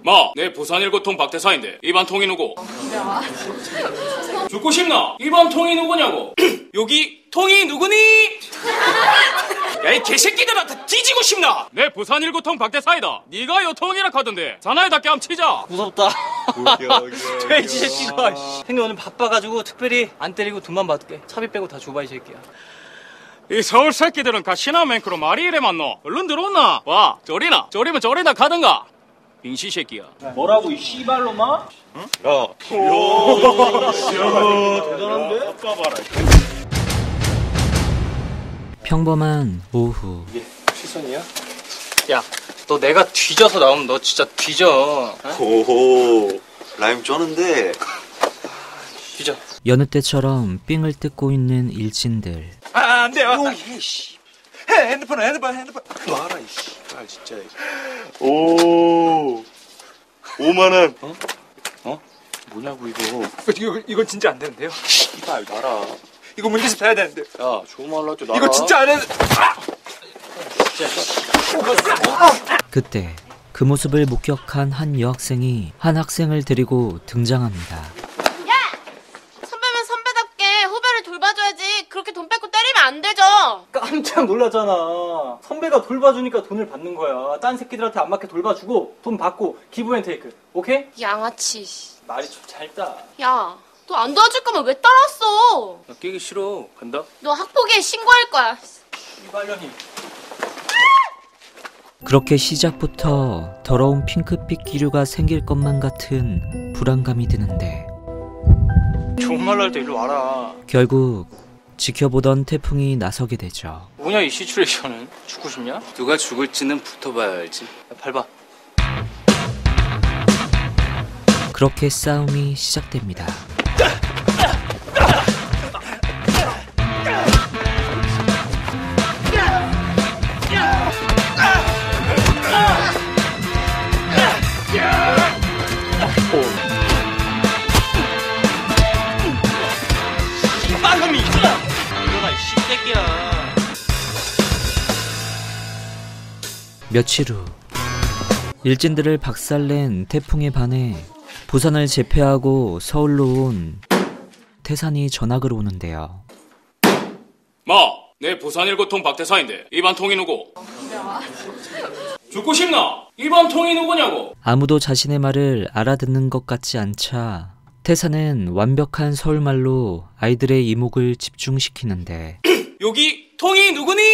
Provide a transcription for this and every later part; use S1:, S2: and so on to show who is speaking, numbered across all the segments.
S1: 마, 내 부산 일고통 박대사인데 이반 통이 누구? 죽고 싶나? 이반 통이 누구냐고? 여기 통이 누구니? 야, 이 개새끼들아, 다 뒤지고 싶나? 내 부산 일고통 박대사이다. 네가 요 통이라 하던데 사나이답게 함 치자.
S2: 무섭다. 돼지 새끼가. 형님 오늘 바빠가지고 특별히 안 때리고 돈만 받을게. 차비 빼고 다 줘봐 이 새끼야.
S1: 이 서울 새끼들은 가시나 맹크로 말이 이래 많노? 얼른 들어온나? 와, 저리나 가든가. 빙시 새끼야.
S2: 뭐라고 이 씨발로마?
S3: 응? 야. 대단한데? 아빠 봐라.
S4: 평범한 오후.
S2: 이게 시선이야? 야, 너 내가 뒤져서 나오면 너 진짜 뒤져.
S3: 오호. 라임 쩌는데.
S2: 뒤져.
S4: 여느 때처럼 삥을 뜯고 있는 일진들.
S2: 안 돼.
S3: 해, 씨. 핸드폰. 놔라, 이 씨발, 진짜. 오. 5만원.
S2: 어?
S3: 뭐냐고, 이거.
S2: 이거 진짜 안 되는데요?
S3: 씨발, 놔라.
S2: 이거 문제집 사야 되는데.
S3: 야, 좋은 말로 할줄 놔라.
S2: 이거 진짜 안 되는데.
S4: 그때 그 모습을 목격한 한 여학생이 한 학생을 데리고 등장합니다.
S5: 야! 선배면 선배답게 후배를 돌봐줘야지. 그렇게 돈 뺏고 때리면 안 되죠.
S2: 깜짝 놀랐잖아. 선배가 돌봐주니까 돈을 받는 거야. 딴 새끼들한테 안 맞게 돌봐주고 돈 받고 기브앤테이크. 오케이?
S5: 양아치.
S2: 말이 좀 짧다.
S5: 야, 너 안 도와줄 거면 왜 따라왔어?
S2: 나 깨기 싫어. 간다.
S5: 너 학폭위에 신고할 거야.
S2: 이발년이.
S4: 그렇게 시작부터 더러운 핑크빛 기류가 생길 것만 같은 불안감이 드는데
S2: 좋은 말로 할 때 일로 와라.
S4: 결국 지켜보던 태풍이 나서게 되죠.
S2: 뭐냐 이 시츄레이션은? 죽고 싶냐?
S6: 누가 죽을지는 붙어봐야 알지.
S2: 야, 밟아.
S4: 그렇게 싸움이 시작됩니다.
S2: 빵금이 일어나 이 씨새끼야.
S4: 며칠 후 일진들을 박살낸 태풍에 반해 부산을 제패하고 서울로 온 태산이 전학을 오는데요.
S1: 마, 내 부산 일고통 박대사인데 이반 통이 누구? 죽고 싶나? 이반 통이 누구냐고?
S4: 아무도 자신의 말을 알아듣는 것 같지 않자 태산은 완벽한 서울말로 아이들의 이목을 집중시키는데
S1: 여기 통이 누구니?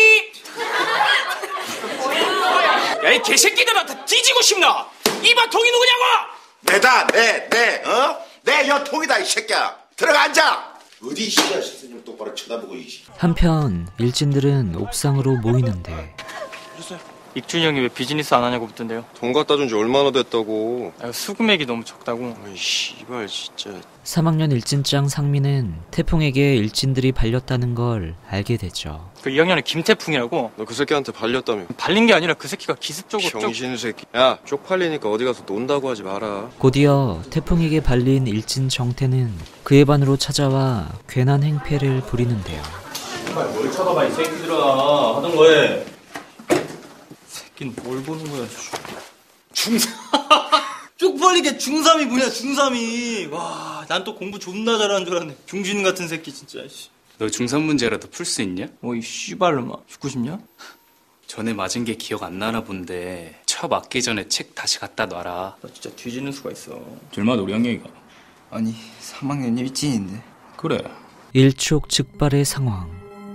S1: 야, 이 개새끼들아, 다 뒤지고 싶나? 이반 통이 누구냐고?
S7: 내다 내 여통이다 이 새끼야. 들어가 앉아. 어디 씨야 선생님 똑바로 쳐다보고 이씨.
S4: 한편 일진들은 옥상으로 모이는데
S2: 익준이 형이 왜 비즈니스 안 하냐고 묻던데요.
S3: 돈 갖다 준 지 얼마나 됐다고.
S2: 수금액이 너무 적다고.
S3: 아이, 씨발, 진짜.
S4: 3학년 일진장 상민은 태풍에게 일진들이 발렸다는 걸 알게 되죠.
S2: 그 2학년에 김태풍이라고.
S3: 너 그 새끼한테 발렸다며.
S2: 발린 게 아니라 그 새끼가 기습적으로
S3: 병신 새끼. 야, 쪽팔리니까 어디 가서 논다고 하지 마라.
S4: 곧이어 태풍에게 발린 일진 정태는 그의 반으로 찾아와 괜한 행패를 부리는데요.
S2: 정말 뭘 쳐다봐 이 새끼들아. 하던 거에. 새끼는 뭘 보는 거야. 중3 쪽팔리게 중3이 뭐냐 중3이. 와, 난 또 공부 존나 잘하는 줄 알았네. 중진 같은 새끼 진짜.
S6: 너 중3 문제라도 풀 수 있냐?
S2: 이 씨발놈아. 죽고 싶냐?
S6: 전에 맞은 게 기억 안 나나 본데 쳐 맞기 전에 책 다시 갖다 놔라.
S2: 나 진짜 뒤지는 수가 있어.
S1: 얼마나 우리 학년이가?
S8: 아니 3학년 일진인데.
S1: 그래.
S4: 일촉즉발의 상황.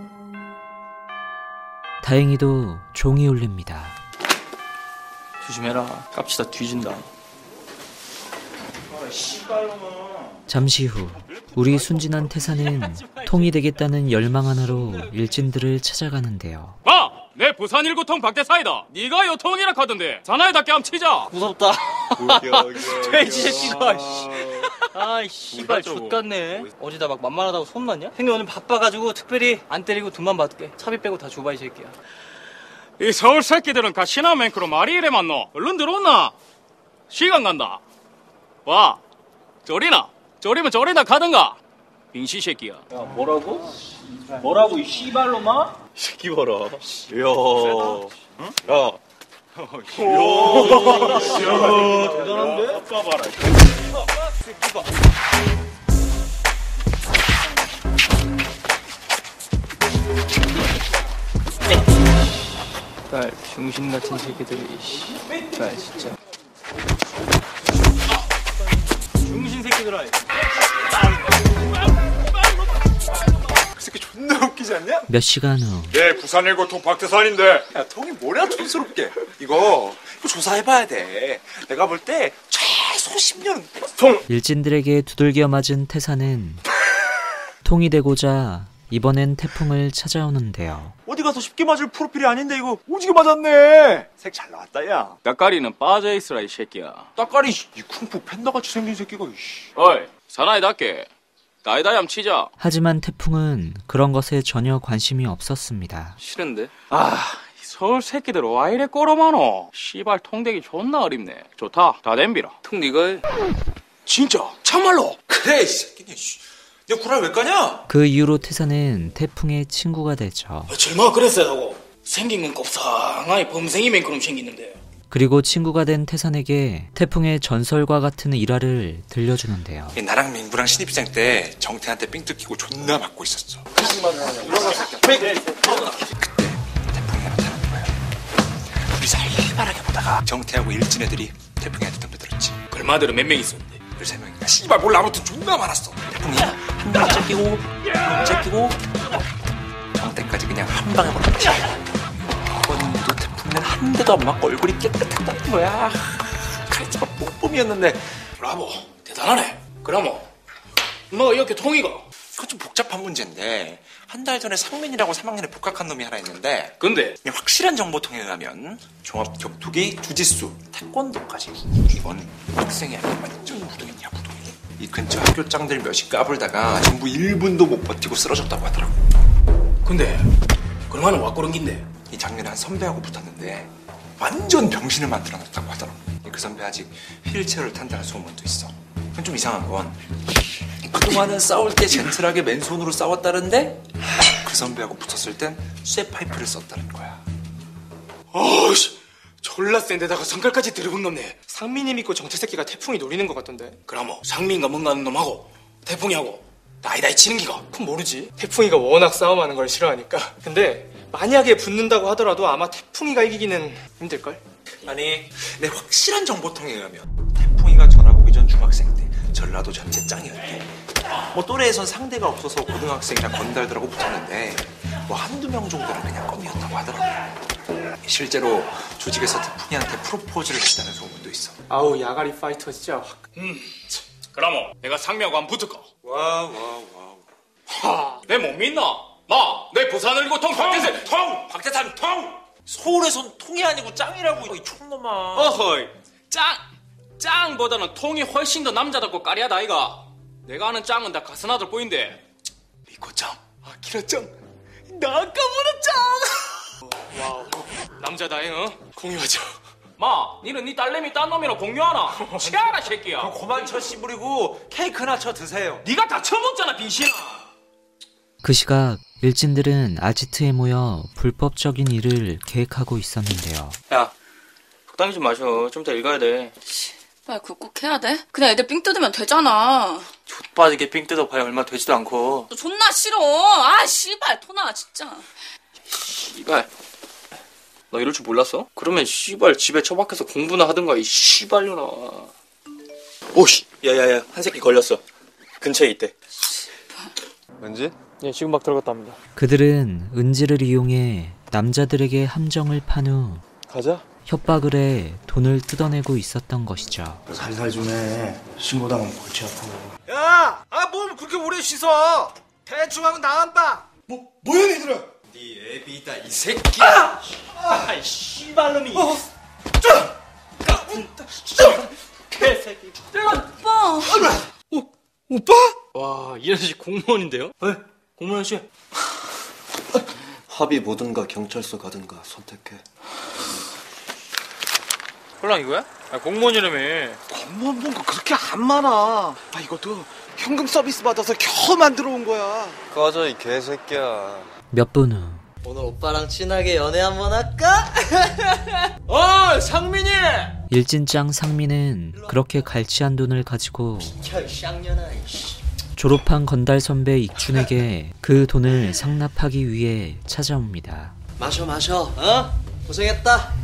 S4: 다행히도 종이 울립니다.
S2: 조심해라. 깝치다 뒤진다.
S4: 잠시 후 우리 순진한 태산은 통이 되겠다는 열망 하나로 일진들을 찾아가는데요.
S1: 마, 내 부산 일고통 박대사이다. 네가 요 통이라 하던데 사나이답게 함 치자.
S2: 무섭다. 돼지 새끼가. 아이 씨발 족같네. 어디다 막 만만하다고 손났냐? 형님 오늘 바빠가지고 특별히 안 때리고 돈만 받을게. 차비 빼고 다 줘봐 이 새끼야.
S1: 이 서울 새끼들은 가시나 맹크로 말이 이래 많노? 얼른 들어온나? 시간 간다. 와, 저리나 가든가. 빙시 새끼야.
S2: 야 뭐라고 이 씨발로마?
S3: 새끼 봐라. 이야. 야.
S2: 대단한데? 아빠 봐라.
S6: 딸 병신 같은 새끼들이. 딸 진짜.
S2: 중신 새끼들아.
S3: 그 새끼 존나 웃기지 않냐?
S4: 몇 시간 후
S3: 네, 부산 일고통 박태산인데. 야, 통이 뭐냐, 촌스럽게. 이거 조사해봐야 돼. 내가 볼 때 최소 10년.
S4: 일진들에게 두들겨 맞은 태사는 통이 되고자 이번엔 태풍을 찾아오는데요.
S3: 어디 가서 쉽게 맞을 프로필이 아닌데 이거 오지게 맞았네. 색 잘 나왔다, 야.
S1: 따까리는 빠져있으라 이 새끼야.
S3: 따까리 이 쿵푸 팬다같이 생긴 새끼가 이씨.
S1: 어이 사나이답게 다이다이함 치자.
S4: 하지만 태풍은 그런 것에 전혀 관심이 없었습니다.
S6: 싫은데?
S1: 이 서울 새끼들 와 이래 꼬라마노. 씨발 통대기 존나 어립네. 좋다 다 댐비라.
S6: 통 네가 해.
S3: 진짜? 참말로? 그래, 이 새끼네. 내 구랄 왜 까냐?
S4: 그 이후로 태사는 태풍의 친구가 되죠.
S2: 절마 그랬어야 하고 생긴 건 곱상하니 범생이맨처럼 생겼는데.
S4: 그리고 친구가 된 태산에게 태풍의 전설과 같은 일화를 들려주는데요.
S3: 나랑 민구랑 신입생 때 정태한테 삥 뜯기고 존나 맞고 있었어. 그때 태풍이 나타난 거야. 둘이 살발하게 보다가 정태하고 일진 애들이 태풍이한테 덤벼들었지.
S2: 글마들은 몇 명 있었는데.
S3: 13명이나 씨발 몰라. 아무튼 존나 많았어. 태풍이 한 명 째끼고 한 명 째끼고 정태까지 그냥 한 방에 몰아버렸지. 이번도 태풍이는 한 대도 안 맞고 얼굴이 깨끗했다는 거야. 카리스마 뿜뿜이었는데.
S2: 브라보 대단하네. 그럼 뭐 이렇게 통이가.
S3: 그건 좀 복잡한 문제인데 한 달 전에 상민이라고 3학년에 복학한 놈이 하나 있는데
S2: 근데
S3: 그냥 확실한 정보통에 의하면 종합 격투기, 주짓수, 태권도까지 이건 학생이 아니라 완전 무도인이야, 무도인. 이 근처 학교 짱들 몇이 까불다가 전부 1분도 못 버티고 쓰러졌다고 하더라고.
S2: 근데 그러면 왁구른긴데.
S3: 이 작년에 한 선배하고 붙었는데 완전 병신을 만들어놨다고 하더라고. 그 선배 아직 휠체어를 탄다는 소문도 있어. 그건 좀 이상한 건 그동안은 싸울 때 젠틀하게 맨손으로 싸웠다는데 그 선배하고 붙었을 땐 쇠파이프를 썼다는 거야.
S2: 어우씨 졸라 센데다가 성깔까지 들어본 놈네. 상민이 믿고 정태새끼가 태풍이 노리는 것 같던데. 그럼 상민과 뭔가는 놈하고 태풍이하고 나이다이 치는 기가.
S9: 그건 모르지. 태풍이가 워낙 싸움하는 걸 싫어하니까. 근데 만약에 붙는다고 하더라도 아마 태풍이가 이기기는 힘들걸?
S3: 아니 내 확실한 정보통에 의하면 태풍이가 전학 오기 전 중학생 때 전라도 전체 짱이었대. 뭐 또래에선 상대가 없어서 고등학생이나 건달들하고 붙었는데 뭐 한두 명 정도는 그냥 껌이었다고 하더라고. 실제로 조직에서 태풍이한테 프로포즈를 했다는 소문도 있어.
S9: 아우 야가리 파이터 진짜 확.
S1: 그럼 내가 상미하고 한번 붙을까?
S3: 와와와.
S1: 내 못 믿나? 내 부산을 고통 박태산
S3: 박태산 통! 서울에선 통이 아니고 짱이라고 이 촌놈아.
S1: 어허이 짱보다는 통이 훨씬 더 남자답고 까리하다 아이가. 내가 아는 짱은 다 가스나들 보인대.
S2: 미코짱, 아키라짱, 나카무라짱.
S9: 와우. 남자다잉 어? 공유하죠.
S1: 니는 네 딸내미 딴 놈이랑 공유하나? 치아라 새끼야.
S3: 그만 쳐 씨부리고 케이크나 쳐 드세요.
S1: 네가 다 처먹잖아 빈신아.
S4: 그 시각 일진들은 아지트에 모여 불법적인 일을 계획하고 있었는데요.
S1: 야 적당히 좀 마셔. 좀 더 읽어야 돼.
S5: 말 그거 꼭 해야 돼? 그냥 애들 삥 뜯으면 되잖아.
S1: 좆빠지게 삥 뜯어봐야 얼마 되지도 않고.
S5: 너 존나 싫어. 아 씨발 토나 진짜.
S1: 씨발 너 이럴 줄 몰랐어? 그러면 씨발 집에 처박혀서 공부나 하든가 이 씨발려나.
S2: 오씨, 야야야, 한 새끼 걸렸어. 근처에 있대.
S3: 왠지?
S9: 예, 지금 막 들어갔답니다.
S4: 그들은 은지를 이용해 남자들에게 함정을 판 후
S9: 가자.
S4: 협박을 해 돈을 뜯어내고 있었던 것이죠.
S2: 살살 좀 해. 신고당하면 골치 아파.
S8: 야! 뭘 그렇게 오래 씻어! 대충 하고 나간 봐!
S2: 뭐야 얘들아?
S3: 네 애비다 이 새끼야.
S2: 아이 씨발놈이.
S5: 오빠.
S1: 와 이 아저씨 공무원인데요?
S2: 네, 공무원 씨.
S10: 합의 보든가 경찰서 가든가 선택해.
S1: 홀랑 이거야? 공무원이라며.
S8: 공무원 뭔가 그렇게 안 많아. 이것도 현금 서비스 받아서 겨우 만들어 온 거야.
S10: 꺼져 이 개새끼야.
S4: 몇 분 후
S2: 오늘 오빠랑 친하게 연애 한번 할까?
S1: 상민이!
S4: 일진짱 상민은 그렇게 갈취한 돈을 가지고
S2: 쌍년아.
S4: 졸업한 건달 선배 익준에게 그 돈을 상납하기 위해 찾아옵니다.
S2: 마셔. 고생했다.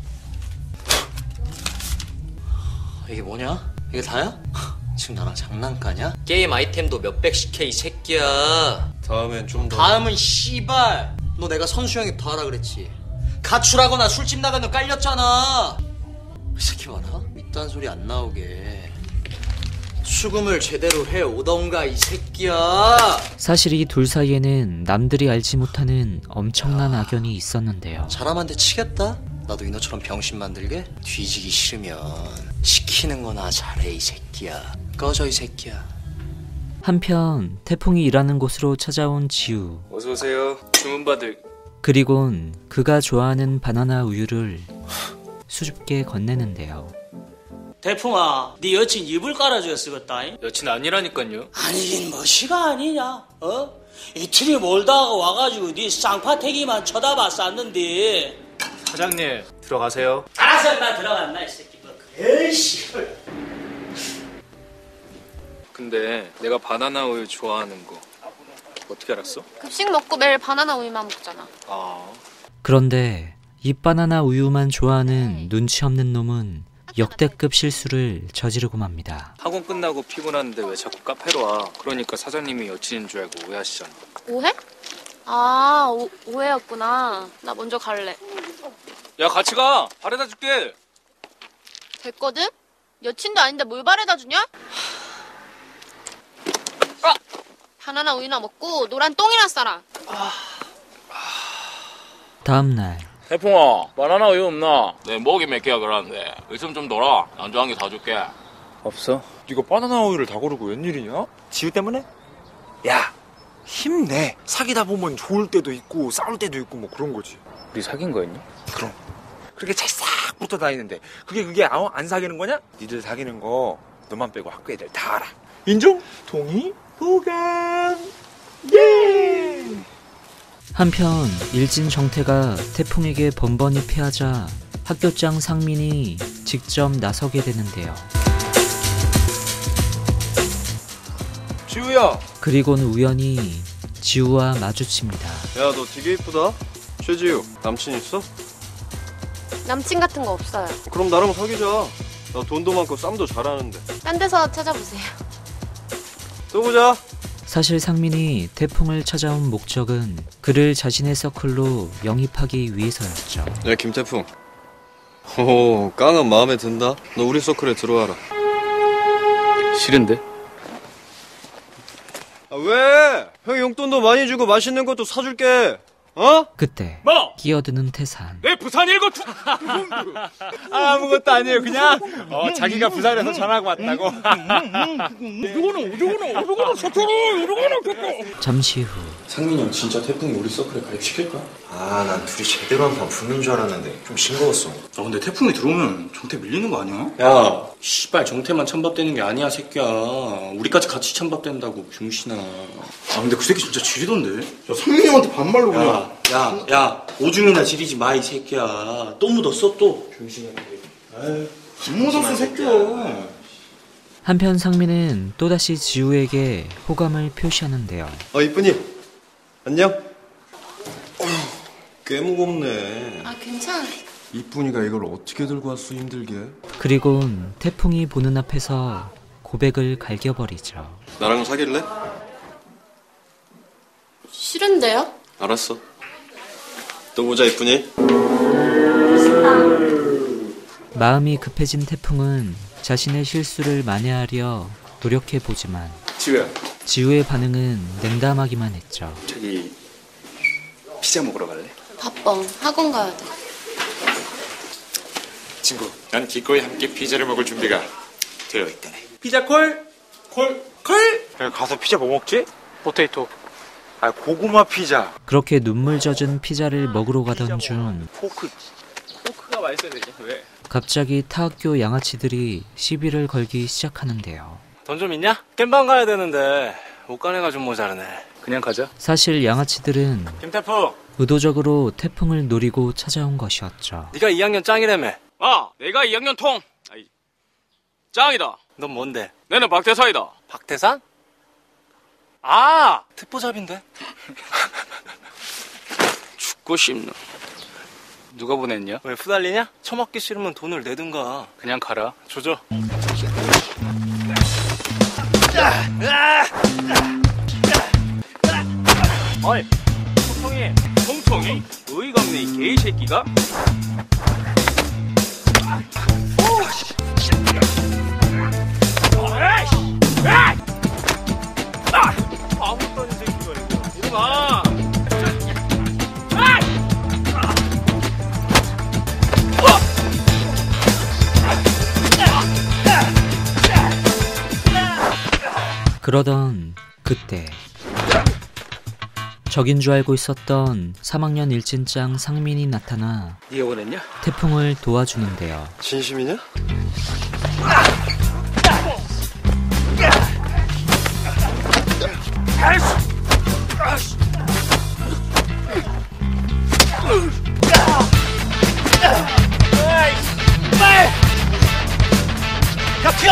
S2: 이게 뭐냐? 이게 다야? 지금 나랑 장난까냐? 게임 아이템도 몇백씩 해 이 새끼야.
S10: 다음엔 좀 더.
S2: 다음은 씨발. 너 내가 선수 형이부터 하라 그랬지. 가출하거나 술집 나가면 깔렸잖아. 이 새끼 봐라. 이딴 소리 안 나오게 수금을 제대로 해오던가 이 새끼야.
S4: 사실 이 둘 사이에는 남들이 알지 못하는 엄청난 악연이 있었는데요.
S2: 사람한테 치겠다? 나도 이너처럼 병신 만들게? 뒤지기 싫으면 시키는 거나 잘해 이 새끼야. 꺼져 이 새끼야.
S4: 한편 태풍이 일하는 곳으로 찾아온 지우.
S6: 어서 오세요. 주문받을.
S4: 그리곤 그가 좋아하는 바나나 우유를 수줍게 건네는데요.
S11: 태풍아, 네 여친 이불 깔아줘야 쓰겠다.
S6: 여친 아니라니까요.
S11: 아니긴 뭐시가 아니냐? 이틀이 몰다가 와가지고 네 쌍파태기만 쳐다봤었는데.
S6: 사장님 들어가세요.
S11: 알아서 인마 들어갔나 이 새끼. 에이씨.
S6: 근데 내가 바나나 우유 좋아하는 거 어떻게 알았어?
S5: 급식 먹고 매일 바나나 우유만 먹잖아.
S4: 그런데 이 바나나 우유만 좋아하는 눈치 없는 놈은 역대급 실수를 저지르고 맙니다.
S6: 학원 끝나고 피곤한데 왜 자꾸 카페로 와? 그러니까 사장님이 여친인 줄 알고 오해하시잖아.
S5: 오해? 오해였구나. 나 먼저 갈래.
S6: 야 같이 가. 바래다 줄게.
S5: 됐거든? 여친도 아닌데 뭘 바래다 주냐? 바나나 우유나 먹고 노란 똥이나 싸라.
S4: 다음날
S1: 태풍아, 바나나 우유 없나? 내 목이 몇 개야 그러는데 있으면 좀 둬라. 안주 한 개 사줄게.
S3: 없어. 네가 바나나 우유를 다 고르고 웬일이냐? 지우 때문에? 야, 힘내. 사귀다 보면 좋을 때도 있고 싸울 때도 있고 뭐 그런 거지.
S6: 우리 사귄 거였니?
S3: 그럼. 그렇게 찰싹 붙어 다니는데 그게 안 사귀는 거냐? 니들 사귀는 거 너만 빼고 학교 애들 다 알아. 인정? 동의? 보관. 예.
S4: 한편 일진 정태가 태풍에게 번번이 패하자 학교장 상민이 직접 나서게 되는데요.
S10: 지우야.
S4: 그리곤 우연히 지우와 마주칩니다.
S10: 야, 너 되게 이쁘다. 최지우, 남친 있어?
S5: 남친 같은 거 없어요.
S10: 그럼 나랑 사귀자. 나 돈도 많고 쌈도 잘하는데.
S5: 딴 데서 찾아보세요.
S10: 또 보자.
S4: 사실 상민이 태풍을 찾아온 목적은 그를 자신의 서클로 영입하기 위해서였죠.
S10: 야, 김태풍. 오, 깡은 마음에 든다. 너 우리 서클에 들어와라.
S6: 싫은데?
S10: 아, 왜? 형이 용돈도 많이 주고 맛있는 것도 사줄게.
S4: 그때
S1: 뭐?
S4: 끼어드는 태산.
S1: 내 부산 일거투.
S3: 아무것도 아니에요. 그냥 자기가 부산에서 전화가 왔다고.
S4: 잠시 후
S10: 상민이 형 진짜 태풍이 우리 서클에 가입시킬까?
S3: 난 둘이 제대로 한 판 붙는 줄 알았는데 좀 싱거웠어.
S8: 근데 태풍이 들어오면 정태 밀리는 거 아니야?
S11: 야, 씨발 정태만 찬밥되는 게 아니야 새끼야. 우리까지 같이 찬밥된다고 병신아.
S8: 근데 그 새끼 진짜 지리던데.
S7: 상민이 형한테 반말로 그냥.
S11: 야, 오줌이나 지리지 마 이 새끼야. 또 묻었어 또. 병신아.
S7: 안 묻었어 새끼야.
S4: 한편 상민은 또다시 지우에게 호감을 표시하는데요.
S10: 이쁜이. 안녕. 꽤 무겁네.
S5: 괜찮아.
S10: 이쁜이가 이걸 어떻게 들고 왔어, 힘들게.
S4: 그리곤 태풍이 보는 앞에서 고백을 갈겨버리죠.
S10: 나랑 사귈래?
S5: 싫은데요?
S10: 알았어. 또 보자, 이쁜이.
S4: 마음이 급해진 태풍은 자신의 실수를 만회하려 노력해보지만
S6: 지우야.
S4: 지우의 반응은 냉담하기만 했죠.
S6: 저기 피자 먹으러 갈래?
S5: 바빠. 학원 가야 돼.
S3: 친구, 난 기꺼이 함께 피자를 먹을 준비가 되어 있다네.
S8: 피자 콜?
S3: 야, 가서 피자 뭐 먹지?
S6: 포테이토.
S3: 고구마 피자.
S4: 그렇게 눈물 젖은 피자를 먹으러 가던 중
S6: 포크가 맛있어야 되지. 왜?
S4: 갑자기 타학교 양아치들이 시비를 걸기 시작하는데요.
S11: 돈 좀 있냐? 깸방 가야 되는데 옷가네가 좀 모자르네.
S6: 그냥 가자.
S4: 사실 양아치들은
S11: 김태풍,
S4: 의도적으로 태풍을 노리고 찾아온 것이었죠.
S9: 네가 2학년 짱이라며.
S1: 아, 내가 2학년 통. 아이, 짱이다.
S9: 넌 뭔데?
S1: 내는 박대사이다.
S9: 박태산? 아, 특보잡인데.
S1: 죽고 싶나?
S6: 누가 보냈냐?
S9: 왜 후달리냐? 처먹기 싫으면 돈을 내든가.
S6: 그냥 가라.
S9: 조져.
S1: 어이, 통통이? 어이가 없네, 이 개새끼가?
S9: 아무 떠는 새끼가 이거.
S1: 이리 와.
S4: 그러던 그때 적인 줄 알고 있었던 3학년 일진짱 상민이 나타나
S9: 네가 보냈냐?
S4: 태풍을 도와주는데요.
S10: 진심이냐?
S9: 야, 튀어!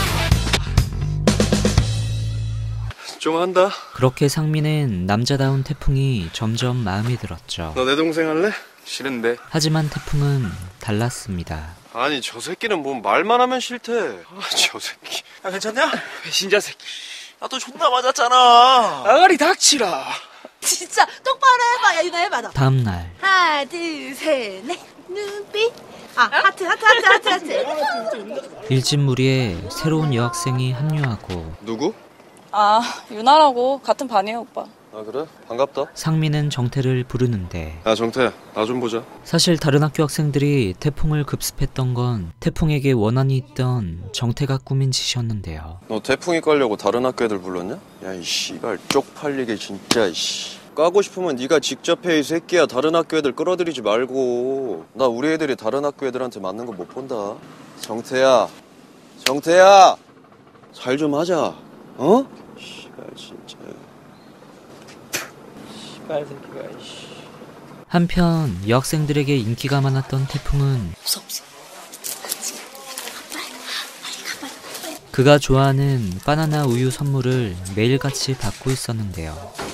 S10: 좀 한다.
S4: 그렇게 상민은 남자다운 태풍이 점점 마음에 들었죠.
S10: 너 내 동생 할래?
S6: 싫은데.
S4: 하지만 태풍은 달랐습니다.
S10: 아니 저 새끼는 뭔 말만 하면 싫대. 아, 저 새끼.
S8: 야, 괜찮냐?
S1: 배신자 새끼.
S8: 나도 존나 맞았잖아.
S1: 아가리 닥치라.
S5: 진짜 똑바로 해봐. 야, 이거 해봐. 너.
S4: 다음 날
S5: 하나, 둘, 셋, 넷. 눈빛. 아, 하트.
S4: 일진 무리에 새로운 여학생이 합류하고
S10: 누구?
S12: 아, 유나라고 같은 반이에요, 오빠.
S10: 아 그래? 반갑다.
S4: 상민은 정태를 부르는데
S10: 야 정태야, 나 좀 보자.
S4: 사실 다른 학교 학생들이 태풍을 급습했던 건 태풍에게 원한이 있던 정태가 꾸민 짓이었는데요.
S10: 너 태풍이 깔려고 다른 학교 애들 불렀냐? 야 이 씨발 쪽팔리게 진짜 이씨. 까고 싶으면 네가 직접 해 이 새끼야. 다른 학교 애들 끌어들이지 말고. 나 우리 애들이 다른 학교 애들한테 맞는 거 못 본다. 정태야 잘 좀 하자. 어? 씨발 진짜.
S9: 씨발 새끼가, 이씨.
S4: 한편 여학생들에게 인기가 많았던 태풍은
S5: 없어.
S4: 그가 좋아하는 바나나 우유 선물을 매일같이 받고 있었는데요.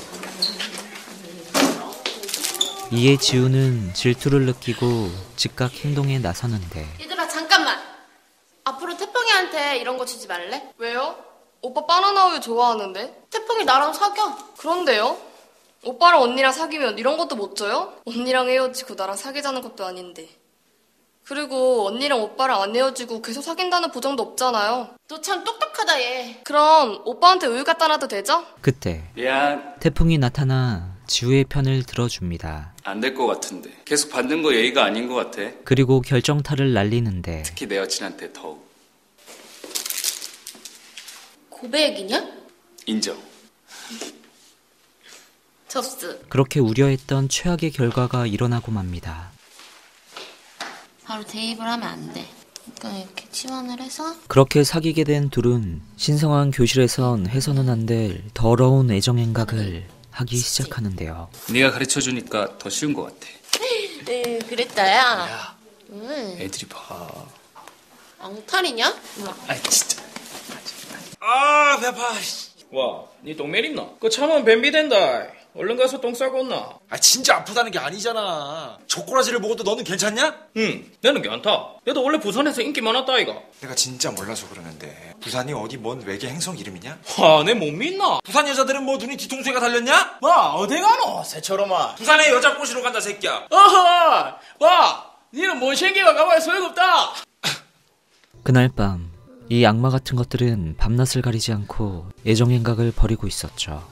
S4: 이에 지우는 질투를 느끼고 즉각 행동에 나서는데
S5: 얘들아, 잠깐만. 앞으로 태풍이한테 이런 거 주지 말래?
S13: 왜요? 오빠 바나나 우유 좋아하는데?
S5: 태풍이 나랑 사겨.
S13: 그런데요? 오빠랑 언니랑 사귀면 이런 것도 못 줘요? 언니랑 헤어지고 나랑 사귀자는 것도 아닌데. 그리고 언니랑 오빠랑 안 헤어지고 계속 사귄다는 보장도 없잖아요.
S5: 너 참 똑똑하다, 얘.
S13: 그럼 오빠한테 우유 갖다 놔도 되죠?
S4: 그때
S6: 미안.
S4: 태풍이 나타나 지우의 편을 들어줍니다.
S6: 안 될 것 같은데. 계속 받는 거 예의가 아닌 것 같아.
S4: 그리고 결정타를 날리는데
S6: 특히 내 여친한테 더욱.
S5: 고백이냐?
S6: 인정.
S5: 접수.
S4: 그렇게 우려했던 최악의 결과가 일어나고 맙니다.
S5: 바로 대입을 하면 안 돼. 그러니까 이렇게 치환을 해서
S4: 그렇게 사귀게 된 둘은 신성한 교실에선 해서는 안 될 더러운 애정행각을 하기 시작하는데요.
S6: 네가 가르쳐주니까 더 쉬운 것 같아.
S5: 네, 그랬다야.
S6: 애들이 봐.
S5: 앙탈이냐?
S6: 아 진짜.
S1: 아, 배파. 와, 니 똥매리 있나? 그거 참으면 뱀비 된다. 얼른 가서 똥 싸고 온나?
S8: 아, 진짜 아프다는 게 아니잖아. 초꼬라지를 먹어도 너는 괜찮냐?
S1: 응, 나는 괜찮다. 얘도 원래 부산에서 인기 많았다, 아이가.
S3: 내가 진짜 몰라서 그러는데 부산이 어디 먼 외계 행성 이름이냐?
S1: 와, 내 못 믿나?
S8: 부산 여자들은 뭐 눈이 뒤통수에가 달렸냐? 와, 어디 가노? 새처럼아. 부산에 여자 꼬시러 간다, 새끼야.
S1: 어허! 와! 니는 뭔 생기가 가봐야 소용없다!
S4: 그날 밤 이 악마 같은 것들은 밤낮을 가리지 않고 애정행각을 벌이고 있었죠.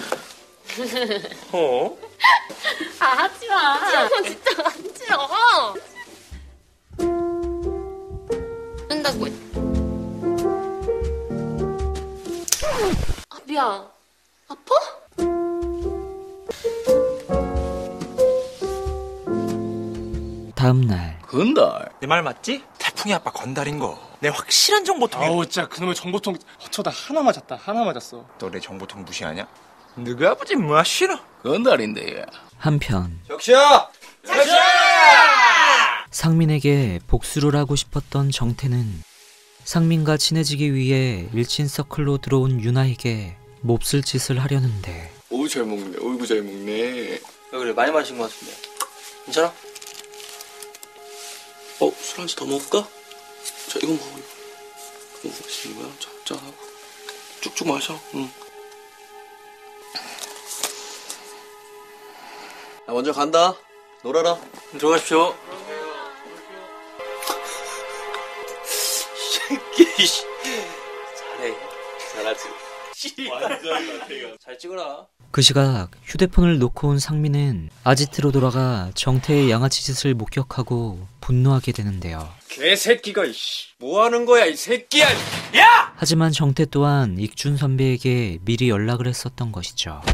S9: 어?
S5: 아, 하지마. 진짜 하지마. 한다고 해. 아, 미안. 아파?
S4: 다음날
S1: 건달.
S3: 내 말 맞지? 태풍이 아빠 건달인 거. 내 확실한 정보통이야.
S9: 아우, 진짜 그놈의 정보통 어쩌다 하나 맞았어.
S3: 너 내 정보통 무시하냐?
S8: 너희 아버지 뭐 하시노? 건달인데.
S4: 한편
S10: 적시야!
S4: 상민에게 복수를 하고 싶었던 정태는 상민과 친해지기 위해 일진서클로 들어온 유나에게 몹쓸 짓을 하려는데
S11: 어우 잘 먹네. 어이구 잘 먹네.
S2: 왜 그래? 많이 마신 것 같은데. 괜찮아?
S11: 술 한 잔 더 먹을까? 자 이거 먹어. 이거 마시는 거야? 짠하고 쭉쭉 마셔. 응.
S10: 나 먼저 간다. 놀아라.
S2: 들어가십시오. 새끼, 씨. 잘해. 잘하지. 잘 찍어라.
S4: 그 시각 휴대폰을 놓고 온 상민은 아지트로 돌아가 정태의 양아치 짓을 목격하고 분노하게 되는데요.
S1: 개새끼가 이씨 뭐 하는 거야 이 새끼야. 야!
S4: 하지만 정태 또한 익준 선배에게 미리 연락을 했었던 것이죠.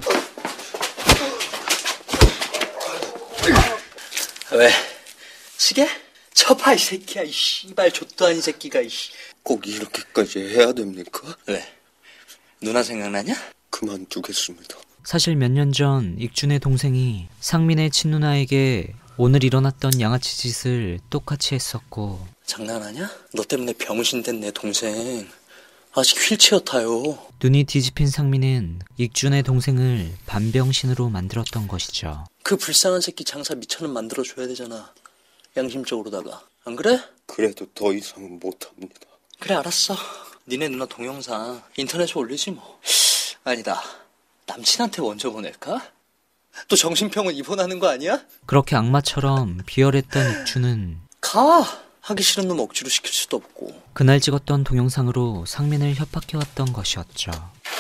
S2: 왜? 치게? 쳐봐 이 새끼야. 이 씨발 좆도 아닌 새끼가. 이씨.
S10: 꼭 이렇게까지 해야 됩니까?
S2: 왜? 누나 생각나냐?
S10: 그만두겠습니다.
S4: 사실 몇 년 전 익준의 동생이 상민의 친누나에게 오늘 일어났던 양아치 짓을 똑같이 했었고.
S2: 장난하냐? 너 때문에 병신 된 내 동생 아직 휠체어 타요.
S4: 눈이 뒤집힌 상민은 익준의 동생을 반병신으로 만들었던 것이죠.
S2: 그 불쌍한 새끼 장사 미천은 만들어줘야 되잖아. 양심적으로다가. 안 그래?
S10: 그래도 더 이상은 못합니다.
S2: 그래 알았어. 니네 누나 동영상 인터넷에 올리지 뭐. 아니다. 남친한테 먼저 보낼까? 또 정신병원 입원하는 거 아니야?
S4: 그렇게 악마처럼 비열했던 익준은
S2: 가! 하기 싫은 놈 억지로 시킬 수도 없고.
S4: 그날 찍었던 동영상으로 상민을 협박해왔던 것이었죠.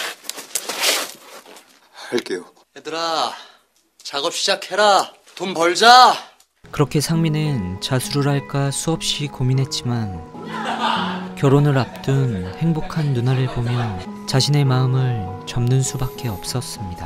S10: 할게요.
S2: 얘들아, 작업 시작해라. 돈 벌자.
S4: 그렇게 상민은 자수를 할까 수없이 고민했지만 결혼을 앞둔 행복한 누나를 보며 자신의 마음을 접는 수밖에 없었습니다.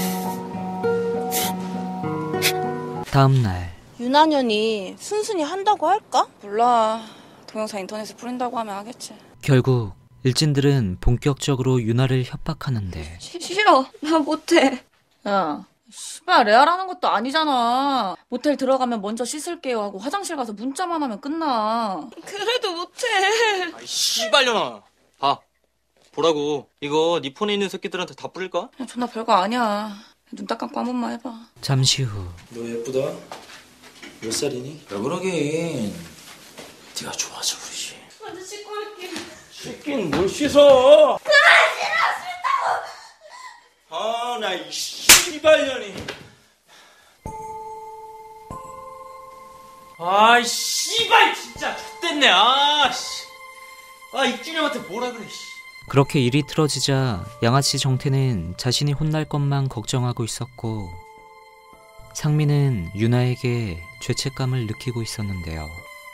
S4: 다음 날
S12: 유난연이 순순히 한다고 할까? 몰라. 동영상 인터넷에 뿌린다고 하면 하겠지.
S4: 결국 일진들은 본격적으로 유나를 협박하는데
S13: 싫어. 나 못해.
S12: 야, 씨발 레알하는 것도 아니잖아. 모텔 들어가면 먼저 씻을게요 하고 화장실 가서 문자만 하면 끝나.
S13: 그래도 못해.
S2: 아이 씨발년아. 봐. 보라고. 이거 네 폰에 있는 새끼들한테 다 뿌릴까?
S12: 야, 존나 별거 아니야. 눈 딱 감고 한 번만 해봐.
S4: 잠시 후
S8: 너 예쁘다. 몇 살이니? 왜 그러긴. 네가 좋아서 그러지.
S13: 먼저 씻고 올게.
S8: 새끼는 뭘 씻어?
S2: 아, 나 이 씨발년이. 아, 씨발 진짜 X됐네. 아, 씨. 아, 익준이 형한테 뭐라 그래, 씨.
S4: 그렇게 일이 틀어지자 양아치 정태는 자신이 혼날 것만 걱정하고 있었고 상민은 유나에게 죄책감을 느끼고 있었는데요.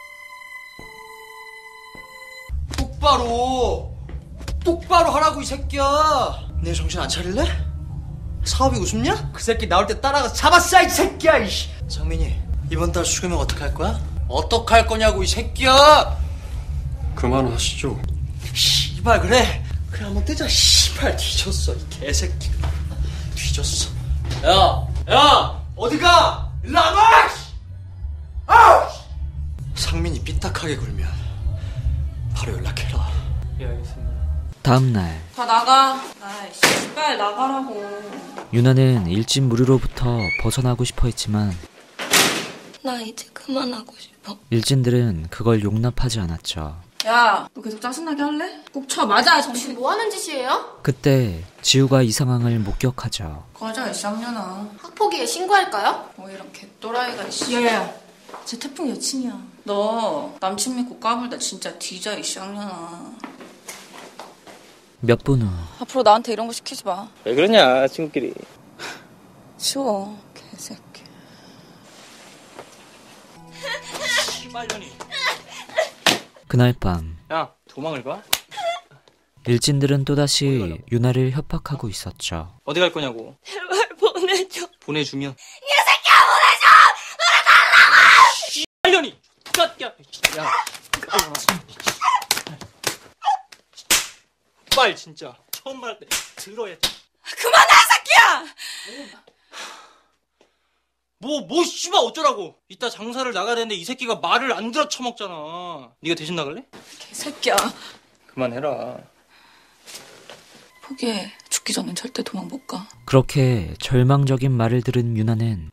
S2: 똑바로 하라고 이 새끼야. 내 정신 안 차릴래? 사업이 우습냐? 그 새끼 나올 때 따라가서 잡았어 이 새끼야. 이씨. 상민이 이번 달 수금액 어떻게 할 거야? 어떻게 할 거냐고 이 새끼야.
S10: 그만하시죠.
S2: 씨발 그래 한번 뜨자. 씨발 뒤졌어 이 개새끼. 뒤졌어. 야 어디가? 일로 안 와. 아! 상민이 삐딱하게 굴면 바로 연락해라.
S9: 예 알겠습니다.
S4: 다음 날
S12: 다 나가. 아이 씨발 나가라고.
S4: 유나는 일진 무리로부터 벗어나고 싶어 했지만
S13: 나 이제 그만하고 싶어.
S4: 일진들은 그걸 용납하지 않았죠.
S12: 야, 너 계속 짜증나게 할래? 꼭 쳐 맞아 정신.
S5: 뭐 하는 짓이에요?
S4: 그때 지우가 이 상황을 목격하죠.
S12: 꺼져 이 쌍년아.
S5: 학폭위에 신고할까요?
S12: 뭐 이런 개또라이가 있어. 야야야, 제 태풍 여친이야. 너 남친 믿고 까불다 진짜 뒤져 이 쌍년아.
S4: 몇 분 후
S12: 앞으로 나한테 이런 거 시키지 마.
S2: 왜 그러냐 친구끼리.
S12: 치워 개새끼.
S2: 씨발년이.
S4: 그날 밤
S9: 야 도망을 가?
S4: 일진들은 또다시 유나를 협박하고 있었죠.
S9: 어디 갈 거냐고.
S13: 제발 보내줘.
S9: 보내주면.
S13: 이 새끼야 보내줘.
S9: 씨발년이. 야. 빨 진짜 처음 말할 때 들어야.
S13: 그만해 새끼야.
S12: 개새끼야!
S2: 뭐 씨발 어쩌라고. 이따 장사를 나가야 되는데 이 새끼가 말을 안 들어 처먹잖아. 네가 대신 나갈래?
S12: 개새끼야.
S2: 그만해라.
S12: 포기해. 죽기 전엔 절대 도망 못 가.
S4: 그렇게 절망적인 말을 들은 유나는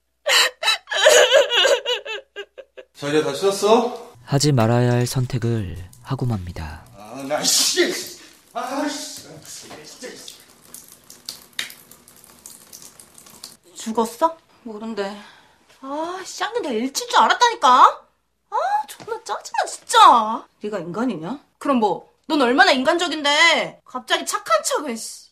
S10: 자리에 다 씻었어?
S4: 하지 말아야 할 선택을 하고 맙니다.
S7: 나 씨.
S5: 죽었어?
S12: 모른대.
S5: 아, 쌍년 내가 일칠 줄 알았다니까? 아, 존나 짜증나, 진짜.
S12: 네가 인간이냐?
S5: 그럼 뭐, 넌 얼마나 인간적인데, 갑자기 착한 척을, 씨.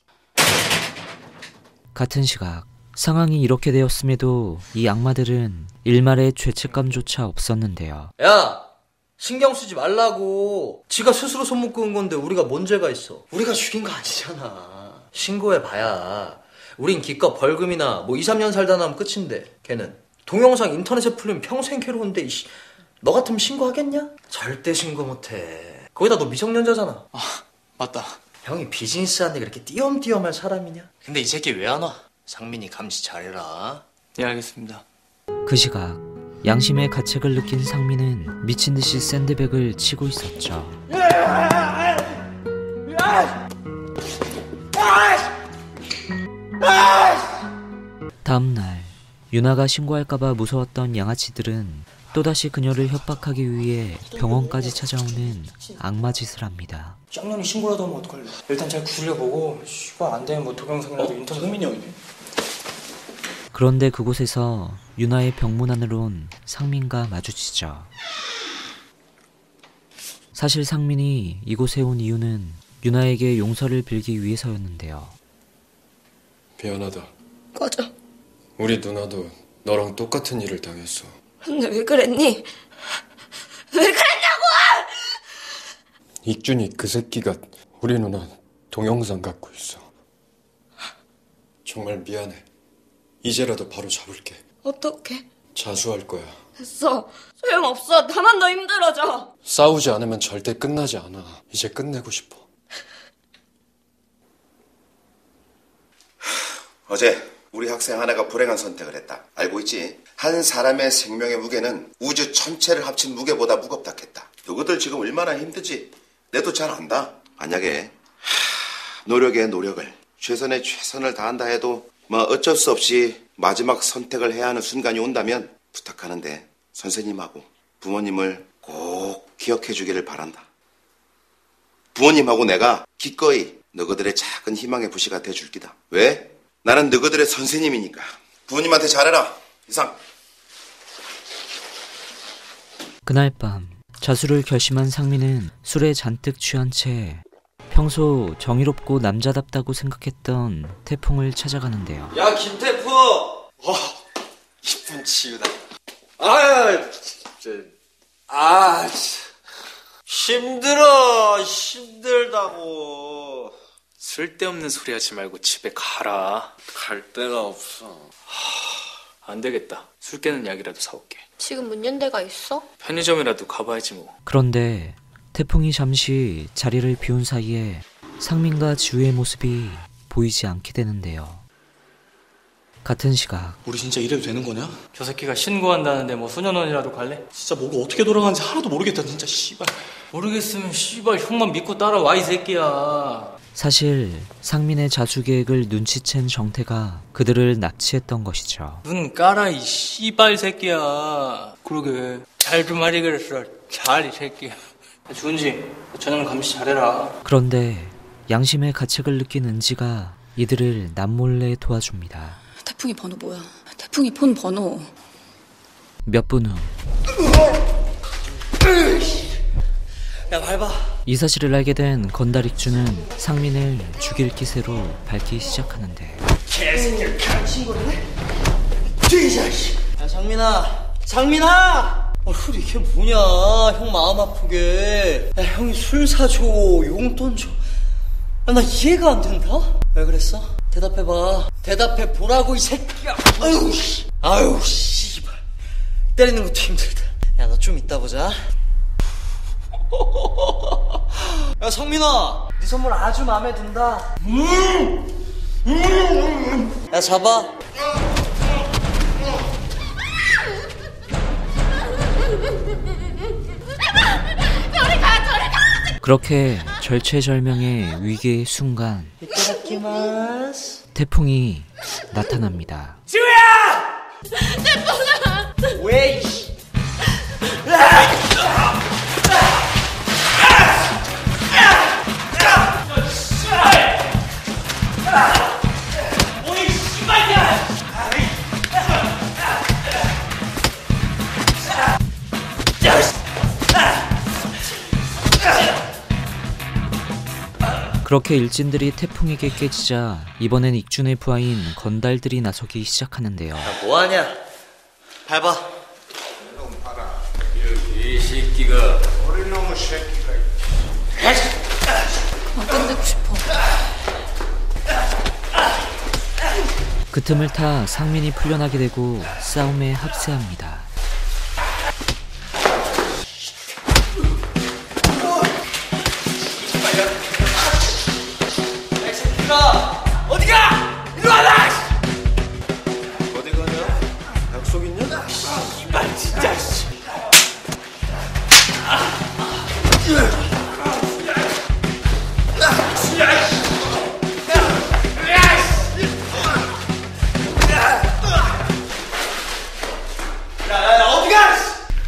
S4: 같은 시각 상황이 이렇게 되었음에도 이 악마들은 일말의 죄책감조차 없었는데요.
S2: 야, 신경 쓰지 말라고. 지가 스스로 손목 그은 건데 우리가 뭔 죄가 있어. 우리가 죽인 거 아니잖아. 신고해봐야 우린 기껏 벌금이나 뭐 2, 3년 살다 나면 끝인데 걔는 동영상 인터넷에 풀리면 평생 괴로운데 이씨, 너 같으면 신고하겠냐? 절대 신고 못해. 거기다 너 미성년자잖아.
S6: 아, 맞다.
S2: 형이 비즈니스 하는데 그렇게 띄엄띄엄할 사람이냐?
S8: 근데 이 새끼 왜 안 와? 상민이 감시 잘해라.
S6: 네, 알겠습니다.
S4: 그 시각 양심의 가책을 느낀 상민은 미친듯이 샌드백을 치고 있었죠. 다음날 유나가 신고할까봐 무서웠던 양아치들은 또다시 그녀를 협박하기 위해 병원까지 찾아오는 악마짓을 합니다.
S9: 쌍년이 신고라도 하면 어떡할래? 일단 잘 구슬려보고 씨발 안 되면 뭐 동영상이라도 인터넷.
S8: 상민이 어디?
S4: 그런데 그곳에서 유나의 병문 안으로 온 상민과 마주치죠. 사실 상민이 이곳에 온 이유는 유나에게 용서를 빌기 위해서였는데요.
S10: 미안하다.
S13: 꺼져.
S10: 우리 누나도 너랑 똑같은 일을 당했어.
S13: 근데 왜 그랬니? 왜 그랬냐고!
S10: 익준이 그 새끼가 우리 누나 동영상 갖고 있어. 정말 미안해. 이제라도 바로 잡을게.
S13: 어떡해?
S10: 자수할 거야.
S13: 됐어. 소용없어. 나만 더 힘들어져.
S10: 싸우지 않으면 절대 끝나지 않아. 이제 끝내고 싶어.
S7: 어제 우리 학생 하나가 불행한 선택을 했다. 알고 있지? 한 사람의 생명의 무게는 우주 전체를 합친 무게보다 무겁다 했다. 너희들 지금 얼마나 힘들지? 내도 잘 안다. 만약에 노력에 노력을, 최선의 최선을 다한다 해도 뭐 어쩔 수 없이 마지막 선택을 해야 하는 순간이 온다면 부탁하는데 선생님하고 부모님을 꼭 기억해 주기를 바란다. 부모님하고 내가 기꺼이 너희들의 작은 희망의 부시가 돼줄 기다. 왜? 나는 너희들의 선생님이니까. 부모님한테 잘해라. 이상.
S4: 그날 밤 자수를 결심한 상민은 술에 잔뜩 취한 채 평소 정의롭고 남자답다고 생각했던 태풍을 찾아가는데요.
S2: 야, 김태풍!
S10: 이쁜 치유다.
S2: 힘들다고.
S6: 쓸데없는 소리 하지 말고 집에 가라.
S10: 갈 데가 없어.
S6: 안 되겠다. 술 깨는 약이라도 사올게.
S13: 지금 문 연 데가 있어?
S6: 편의점이라도 가봐야지 뭐.
S4: 그런데 태풍이 잠시 자리를 비운 사이에 상민과 지우의 모습이 보이지 않게 되는데요. 같은 시각
S8: 우리 진짜 이래도 되는 거냐?
S9: 저 새끼가 신고한다는데 뭐 소년원이라도 갈래?
S8: 진짜 뭐가 어떻게 돌아가는지 하나도 모르겠다 진짜 씨발.
S9: 모르겠으면 씨발 형만 믿고 따라와 이 새끼야.
S4: 사실 상민의 자수 계획을 눈치챈 정태가 그들을 납치했던 것이죠.
S9: 눈 깔아 이 씨발 새끼야. 그러게 잘 좀 하리 그랬어. 잘 이 새끼야. 준지 저녁 감시 잘해라.
S4: 그런데 양심의 가책을 느낀 은지가 이들을 남몰래 도와줍니다.
S12: 태풍이 번호 뭐야? 태풍이 폰 번호.
S4: 몇 분 후
S2: 야, 밟아.
S4: 이 사실을 알게 된 건달익주는 상민을 죽일 기세로 밟기 시작하는데
S2: 개새끼를 가르친 거네? 뒤자식. 야, 장민아! 이게 뭐냐, 형 마음 아프게. 야, 형이 술 사줘, 용돈 줘. 야, 나 이해가 안 된다? 왜 그랬어? 대답해봐. 대답해보라고, 이 새끼야. 아유, 씨발. 때리는 것도 힘들다. 야, 너 좀 이따 보자. 야, 성민아, 네 선물 아주 마음에 든다. 야, 잡아.
S4: 그렇게 절체절명의 위기의 순간 태풍이 나타납니다.
S5: 태풍아!
S2: 왜?
S4: 그렇게 일진들이 태풍에게 깨지자 이번엔 익준의 부하인 건달들이 나서기 시작하는데요.
S2: 뭐하냐? 밟아.
S6: 이 새끼가
S7: 어린 놈의 새끼가.
S12: 끝내고 싶어.
S4: 그 틈을 타 상민이 풀려나게 되고 싸움에 합세합니다.
S8: 어디가? 이리 와라!
S10: 어디 가냐? 약속 있냐?
S8: 이발 진짜 씨. 야, 어디가?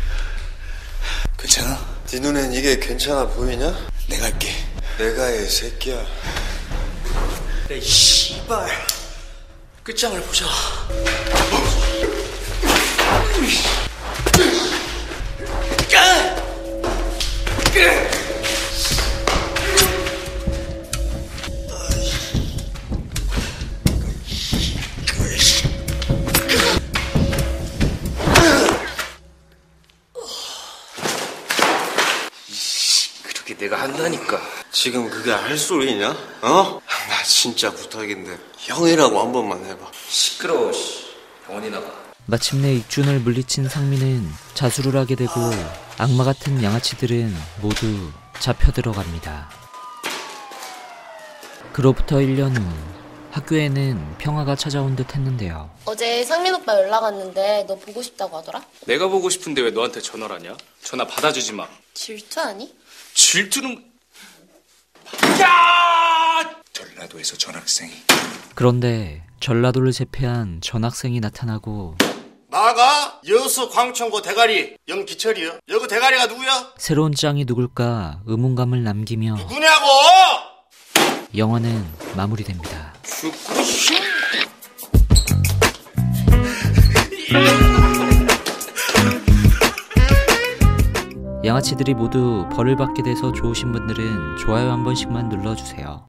S10: 괜찮아? 네 눈엔 이게 괜찮아 보이냐?
S8: 내가 할게.
S10: 내가 해 새끼야.
S8: 이 씨발. 끝장을 보자.
S10: 그렇게 내가 한다니까. 지금 그게 할 소리냐? 어? 나 진짜 부탁인데 형이라고 한 번만 해봐.
S6: 시끄러워. 병원이 나가.
S4: 마침내 익준을 물리친 상민은 자수를 하게 되고 악마 같은 양아치들은 모두 잡혀 들어갑니다. 그로부터 1년 후 학교에는 평화가 찾아온 듯 했는데요.
S5: 어제 상민 오빠 연락 왔는데 너 보고 싶다고 하더라?
S6: 내가 보고 싶은데 왜 너한테 전화를 하냐? 전화 받아주지 마.
S5: 질투 아니?
S6: 질투는...
S3: 야! 전라도에서 전학생이.
S4: 그런데 전라도를 제패한 전학생이 나타나고
S7: 나가 여수 광천고 대가리 영기철이요. 여기 대가리가 누구야?
S4: 새로운 짱이 누굴까 의문감을 남기며
S7: 누구냐고?
S4: 영화는 마무리됩니다. 양아치들이 모두 벌을 받게 돼서 좋으신 분들은 좋아요 한 번씩만 눌러주세요.